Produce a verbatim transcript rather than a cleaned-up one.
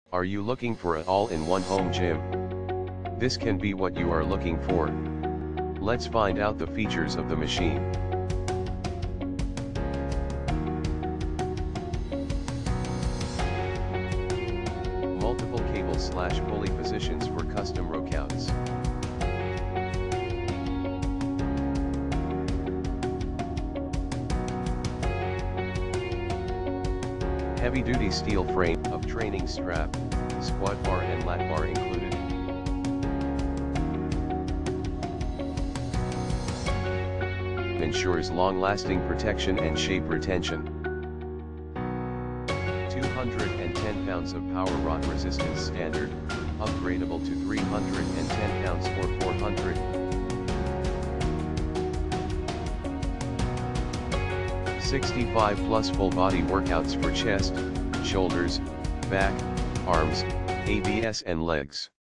Are you looking for an all-in-one home gym? This can be what you are looking for. Let's find out the features of the machine. Multiple cable slash pulley positions for custom workouts. Heavy-duty steel frame of training strap, squat bar and lat bar included. Ensures long-lasting protection and shape retention. two hundred ten pounds of power rod resistance standard, upgradable to three hundred ten pounds or four hundred. sixty-five plus full body workouts for chest, shoulders, back, arms, abs and legs.